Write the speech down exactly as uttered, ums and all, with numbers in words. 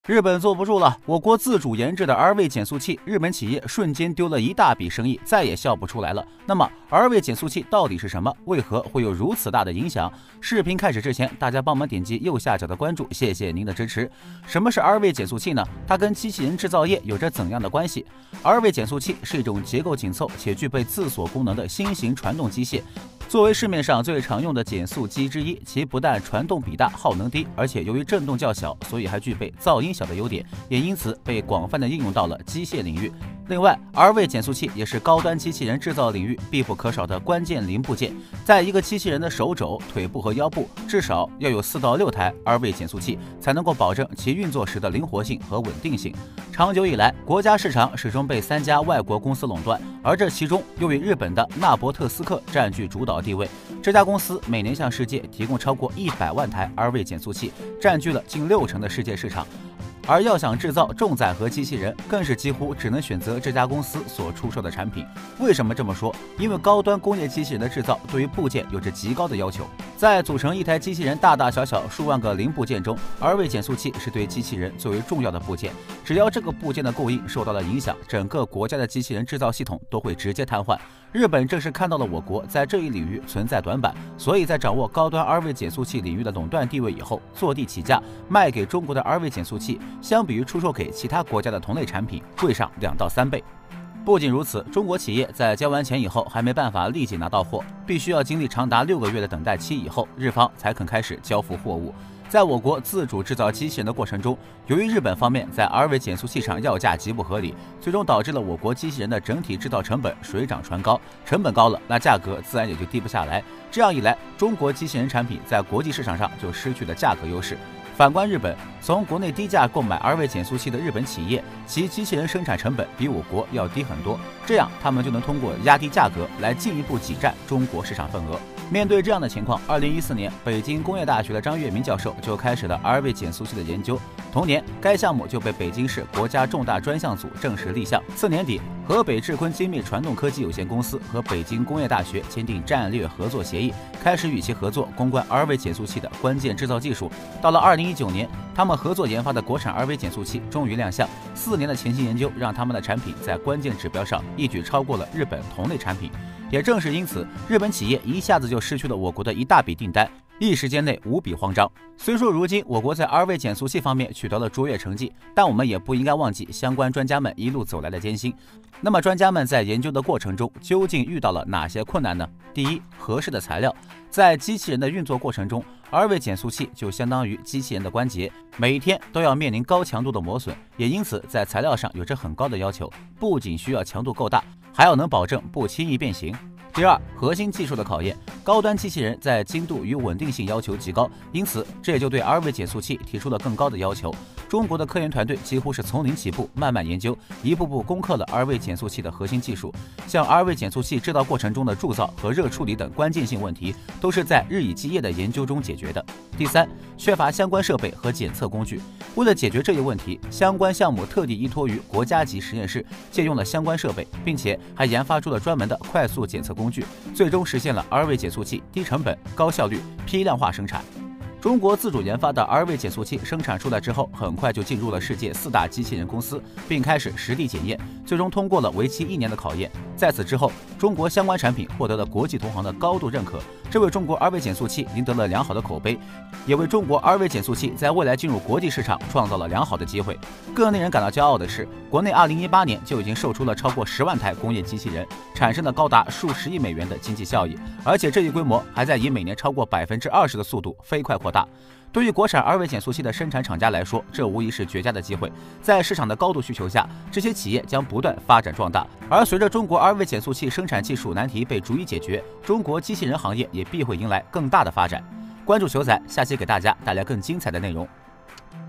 日本坐不住了，我国自主研制的 R 位减速器，日本企业瞬间丢了一大笔生意，再也笑不出来了。那么 R 位减速器到底是什么？为何会有如此大的影响？视频开始之前，大家帮忙点击右下角的关注，谢谢您的支持。什么是 R 位减速器呢？它跟机器人制造业有着怎样的关系 ？R 位减速器是一种结构紧凑且具备自锁功能的新型传动机械。作为市面上最常用的减速机之一，其不但传动比大、耗能低，而且由于振动较小，所以还具备噪音小的优点，也因此被广泛的应用到了机械领域。另外 ，R 位减速器也是高端机器人制造领域必不可少的关键零部件。在一个机器人的手肘、腿部和腰部，至少要有四到六台 R 位减速器，才能够保证其运作时的灵活性和稳定性。长久以来，国家市场始终被三家外国公司垄断，而这其中又以日本的纳博特斯克占据主导地位。这家公司每年向世界提供超过一百万台 R 位减速器，占据了近六成的世界市场。而要想制造重载荷机器人，更是几乎只能选择这家公司所出售的产品。为什么这么说？因为高端工业机器人的制造对于部件有着极高的要求。在组成一台机器人大大小小数万个零部件中 ，R 位减速器是对机器人最为重要的部件。只要这个部件的供应受到了影响，整个国家的机器人制造系统都会直接瘫痪。日本正是看到了我国在这一领域存在短板，所以在掌握高端 R 位减速器领域的垄断地位以后，坐地起价卖给中国的 R 位减速器，相比于出售给其他国家的同类产品，贵上两到三倍。不仅如此，中国企业在交完钱以后还没办法立即拿到货，必须要经历长达六个月的等待期以后，日方才肯开始交付货物。在我国自主制造机器人的过程中，由于日本方面在 R 位减速器上要价极不合理，最终导致了我国机器人的整体制造成本水涨船高，成本高了，那价格自然也就低不下来。这样一来，中国机器人产品在国际市场上就失去了价格优势。反观日本，从国内低价购买 R 位减速器的日本企业，其机器人生产成本比我国要低很多，这样他们就能通过压低价格来进一步挤占中国市场份额。面对这样的情况，二零一四年，北京工业大学的张月明教授就开始了 R 位减速器的研究。同年，该项目就被北京市国家重大专项组正式立项。次年底，河北智坤精密传动科技有限公司和北京工业大学签订战略合作协议，开始与其合作攻关 R 位减速器的关键制造技术。到了二零一九年，他们合作研发的国产 R 位减速器终于亮相。四年的前期研究让他们的产品在关键指标上一举超过了日本同类产品。也正是因此，日本企业一下子就失去了我国的一大笔订单，一时间内无比慌张。虽说如今我国在 R 位减速器方面取得了卓越成绩，但我们也不应该忘记相关专家们一路走来的艰辛。那么专家们在研究的过程中究竟遇到了哪些困难呢？第一，合适的材料。在机器人的运作过程中， R 位减速器就相当于机器人的关节，每一天都要面临高强度的磨损，也因此在材料上有着很高的要求，不仅需要强度够大，还要能保证不轻易变形。第二，核心技术的考验。高端机器人在精度与稳定性要求极高，因此这也就对 R 位减速器提出了更高的要求。中国的科研团队几乎是从零起步，慢慢研究，一步步攻克了 R 位减速器的核心技术。像 R 位减速器制造过程中的铸造和热处理等关键性问题，都是在日以继夜的研究中解决的。第三，缺乏相关设备和检测工具。为了解决这一问题，相关项目特地依托于国家级实验室，借用了相关设备，并且还研发出了专门的快速检测工具，最终实现了 R 位减速器低成本、高效率、批量化生产。中国自主研发的 R 位减速器生产出来之后，很快就进入了世界四大机器人公司，并开始实地检验，最终通过了为期一年的考验。在此之后，中国相关产品获得了国际同行的高度认可，这为中国 R 位减速器赢得了良好的口碑，也为中国 R 位减速器在未来进入国际市场创造了良好的机会。更令人感到骄傲的是，国内二零一八年就已经售出了超过十万台工业机器人，产生了高达数十亿美元的经济效益，而且这一规模还在以每年超过百分之二十的速度飞快扩大。对于国产 R 位减速器的生产厂家来说，这无疑是绝佳的机会。在市场的高度需求下，这些企业将不断发展壮大。而随着中国 R 位减速器生产技术难题被逐一解决，中国机器人行业也必会迎来更大的发展。关注球仔，下期给大家带来更精彩的内容。